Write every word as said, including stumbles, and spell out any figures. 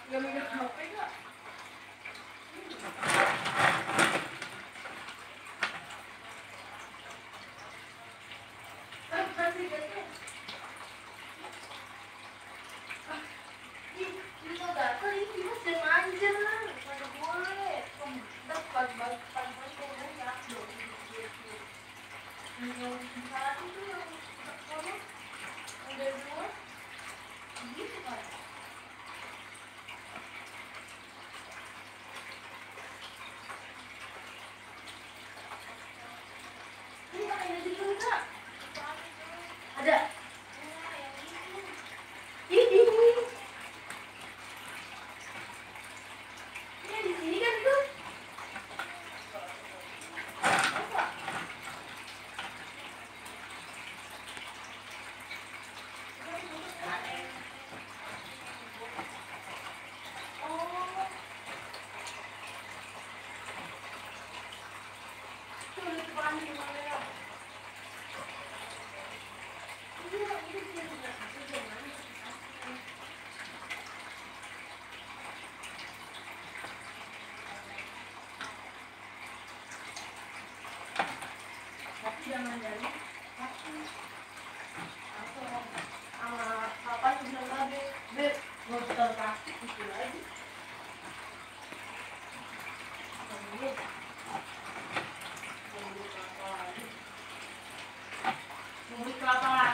Gak megang H P gak? Ah, kasih kasih. Ah, ih, ini kok gatel ini Dimas jangan manja lah. Mana boleh. Udah pagi-pagi pagi-pagi kok ya dong. Yang saat itu yang kamu udah dua gitu kan? Ini pakai baju dulu kak. Ada. Ini. Ini di sini kan tuh. Apa? Oh. Tuh udah depan gimana ya? Iya, itu dia juga. Itu jangan. Tapi jangan dari aku. Aku sama papa bilang lah be, be nggak usah taruh kaki gitu lagi. Tunggu, tunggu kelapa lagi. Tunggu kelapa lagi.